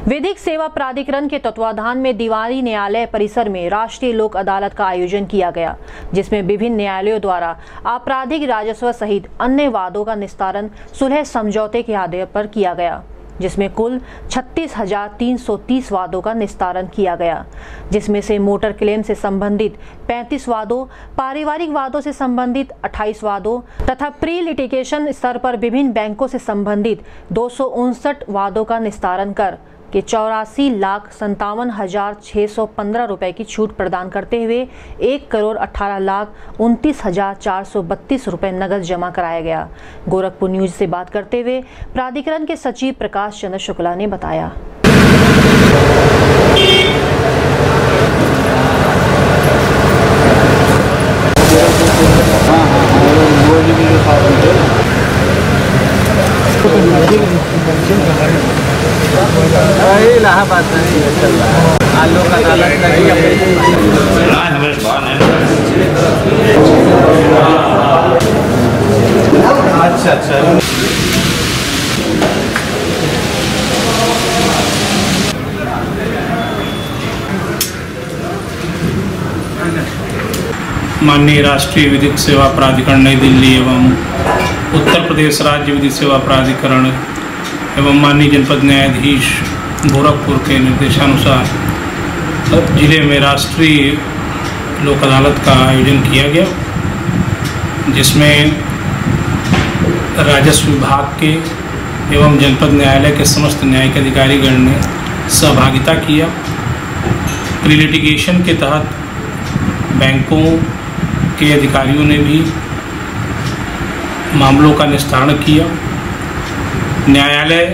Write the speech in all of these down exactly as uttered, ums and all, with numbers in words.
विधिक सेवा प्राधिकरण के तत्वाधान में दीवानी न्यायालय परिसर में राष्ट्रीय लोक अदालत का आयोजन किया गया, जिसमें विभिन्न न्यायालयों द्वारा आपराधिक राजस्व सहित अन्य वादों का निस्तारण सुलह समझौते के आधार पर किया गया, जिसमें कुल छत्तीस हजार तीन सौ तीस वादों का निस्तारण किया गया, जिसमें से मोटर क्लेम से संबंधित पैंतीस वादों, पारिवारिक वादों से संबंधित अट्ठाईस वादों तथा प्री लिटिगेशन स्तर पर विभिन्न बैंकों से संबंधित दो सौ उनसठ वादों का निस्तारण कर के चौरासी लाख संतावन हजार छः सौ पंद्रह रुपये की छूट प्रदान करते हुए एक करोड़ अठारह लाख उनतीस हजार चार सौ बत्तीस रुपये नगद जमा कराया गया। गोरखपुर न्यूज से बात करते हुए प्राधिकरण के सचिव प्रकाश चंद्र शुक्ला ने बताया। इलाहाबाद में चल रहा है आलू का अदालत अच्छा अच्छा माननीय राष्ट्रीय विधिक सेवा प्राधिकरण नई दिल्ली एवं उत्तर प्रदेश राज्य विधिक सेवा प्राधिकरण एवं माननीय जनपद न्यायाधीश गोरखपुर के निर्देशानुसार जिले में राष्ट्रीय लोक अदालत का आयोजन किया गया, जिसमें राजस्व विभाग के एवं जनपद न्यायालय के समस्त न्यायिक अधिकारीगण ने सहभागिता किया। प्री लिटिगेशन के तहत बैंकों के अधिकारियों ने भी मामलों का निस्तारण किया। न्यायालय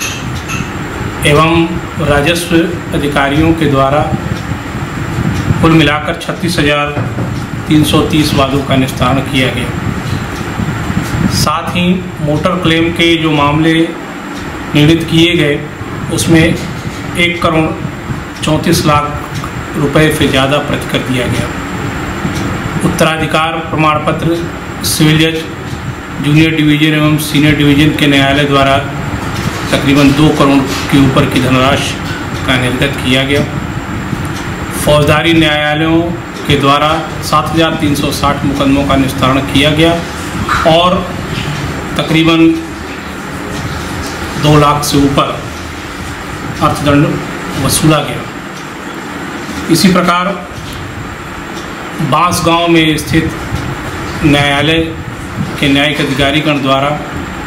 एवं राजस्व अधिकारियों के द्वारा कुल मिलाकर छत्तीस हजार तीन सौ तीस वादों का निस्तारण किया गया। साथ ही मोटर क्लेम के जो मामले निर्णित किए गए उसमें एक करोड़ चौंतीस लाख रुपए से ज़्यादा प्रति कर दिया गया। उत्तराधिकार प्रमाण पत्र सिविल जज जूनियर डिवीजन एवं सीनियर डिवीजन के न्यायालय द्वारा तकरीबन दो करोड़ के ऊपर की धनराशि का निर्गत किया गया। फौजदारी न्यायालयों के द्वारा सात हजार तीन सौ साठ मुकदमों का निस्तारण किया गया और तकरीबन दो लाख से ऊपर अर्थदंड वसूला गया। इसी प्रकार बांसगांव में स्थित न्यायालय के न्यायिक अधिकारीगण द्वारा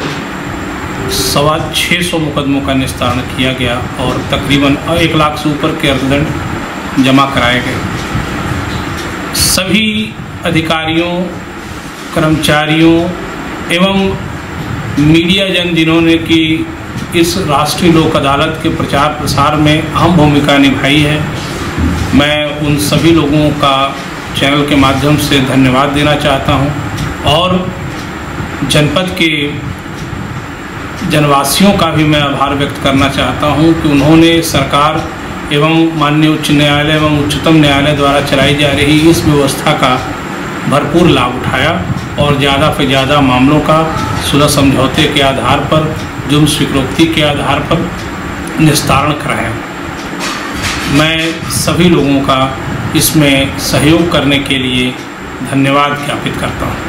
सवा छः सौ मुकदमों का निस्तारण किया गया और तकरीबन एक लाख से ऊपर के अर्थदंड जमा कराए गए। सभी अधिकारियों, कर्मचारियों एवं मीडिया जन जिन्होंने कि इस राष्ट्रीय लोक अदालत के प्रचार प्रसार में अहम भूमिका निभाई है, मैं उन सभी लोगों का चैनल के माध्यम से धन्यवाद देना चाहता हूं और जनपद के जनवासियों का भी मैं आभार व्यक्त करना चाहता हूं कि उन्होंने सरकार एवं माननीय उच्च न्यायालय एवं उच्चतम न्यायालय द्वारा चलाई जा रही इस व्यवस्था का भरपूर लाभ उठाया और ज़्यादा से ज़्यादा मामलों का सुलह समझौते के आधार पर, जुर्म स्वीकृति के आधार पर निस्तारण कराया। मैं सभी लोगों का इसमें सहयोग करने के लिए धन्यवाद ज्ञापित करता हूँ।